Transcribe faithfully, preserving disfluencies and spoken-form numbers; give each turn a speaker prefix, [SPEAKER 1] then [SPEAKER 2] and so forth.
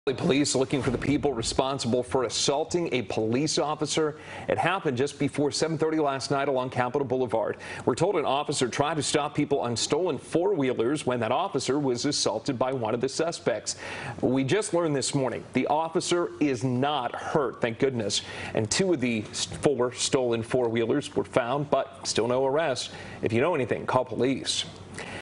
[SPEAKER 1] Police looking for the people responsible for assaulting a police officer. It happened just before seven thirty last night along Capital Boulevard. We're told an officer tried to stop people on stolen four-wheelers when that officer was assaulted by one of the suspects. We just learned this morning the officer is not hurt, thank goodness, and two of the four stolen four-wheelers were found, but still no arrests. If you know anything, call police.